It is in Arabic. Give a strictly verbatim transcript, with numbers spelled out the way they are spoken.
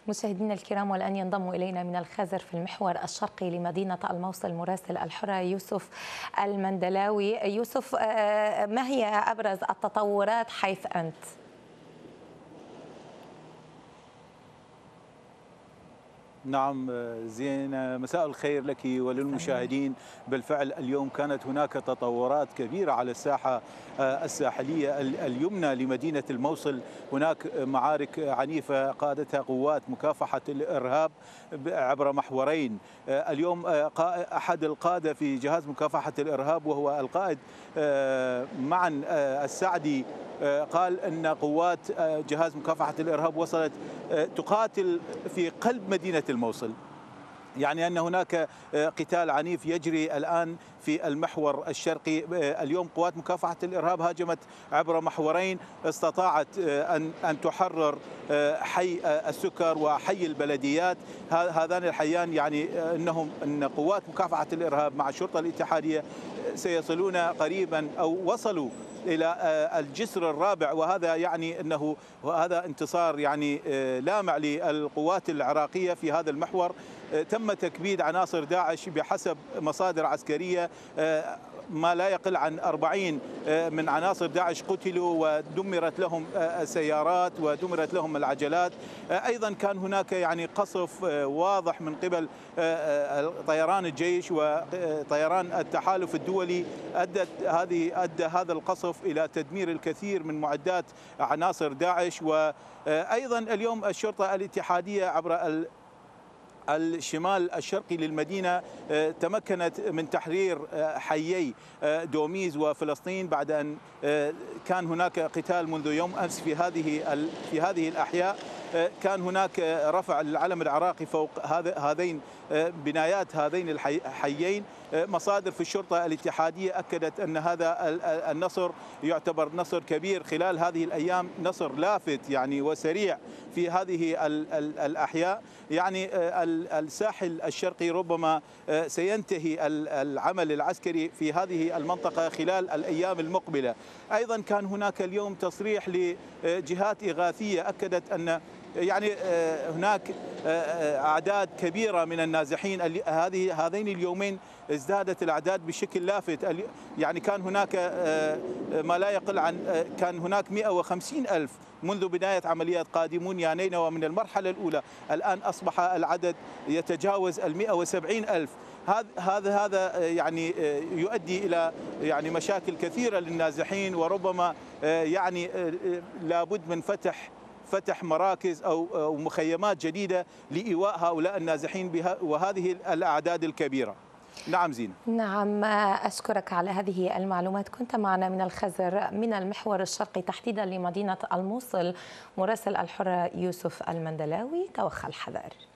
مشاهدينا الكرام، والآن ينضم إلينا من الخزر في المحور الشرقي لمدينة الموصل مراسل الحرة يوسف المندلاوي. يوسف، ما هي أبرز التطورات حيث أنت؟ نعم زين، مساء الخير لك وللمشاهدين. بالفعل اليوم كانت هناك تطورات كبيرة على الساحة الساحلية اليمنى لمدينة الموصل. هناك معارك عنيفة قادتها قوات مكافحة الإرهاب عبر محورين. اليوم أحد القادة في جهاز مكافحة الإرهاب وهو القائد معن السعدي قال أن قوات جهاز مكافحة الإرهاب وصلت تقاتل في قلب مدينة الموصل، يعني أن هناك قتال عنيف يجري الآن في المحور الشرقي. اليوم قوات مكافحة الإرهاب هاجمت عبر محورين، استطاعت أن أن تحرر حي السكر وحي البلديات. هذان الحيان يعني أنهم أن قوات مكافحة الإرهاب مع الشرطة الاتحادية سيصلون قريبا أو وصلوا إلى الجسر الرابع، وهذا يعني أنه هذا انتصار يعني لامع للقوات العراقية في هذا المحور. تم تكبيد عناصر داعش بحسب مصادر عسكرية، ما لا يقل عن أربعين من عناصر داعش قتلوا ودمرت لهم السيارات ودمرت لهم العجلات. أيضا كان هناك يعني قصف واضح من قبل طيران الجيش وطيران التحالف الدولي، أدت هذه أدى هذا القصف إلى تدمير الكثير من معدات عناصر داعش. وأيضا اليوم الشرطة الاتحادية عبر الشمال الشرقي للمدينة تمكنت من تحرير حيي دوميز وفلسطين بعد أن كان هناك قتال منذ يوم أمس في هذه في هذه الأحياء. كان هناك رفع العلم العراقي فوق هذين بنايات هذين الحيين. مصادر في الشرطة الاتحادية أكدت أن هذا النصر يعتبر نصر كبير خلال هذه الأيام، نصر لافت يعني وسريع في هذه الأحياء. يعني الساحل الشرقي ربما سينتهي العمل العسكري في هذه المنطقة خلال الأيام المقبلة. أيضا كان هناك اليوم تصريح لجهات إغاثية أكدت أن يعني هناك أعداد كبيرة من النازحين. هذه هذين اليومين ازدادت الأعداد بشكل لافت، يعني كان هناك ما لا يقل عن كان هناك مئة وخمسين ألف منذ بداية عمليات قادمون يا نينوى من المرحلة الأولى. الآن أصبح العدد يتجاوز المئة وسبعين ألف. هذا هذا هذا يعني يؤدي إلى يعني مشاكل كثيرة للنازحين، وربما يعني لابد من فتح فتح مراكز أو مخيمات جديدة لإيواء هؤلاء النازحين بها وهذه الأعداد الكبيرة. نعم زينة. نعم، أشكرك على هذه المعلومات. كنت معنا من الخزر من المحور الشرقي تحديدا لمدينة الموصل مراسل الحرة يوسف المندلاوي. توخى الحذر.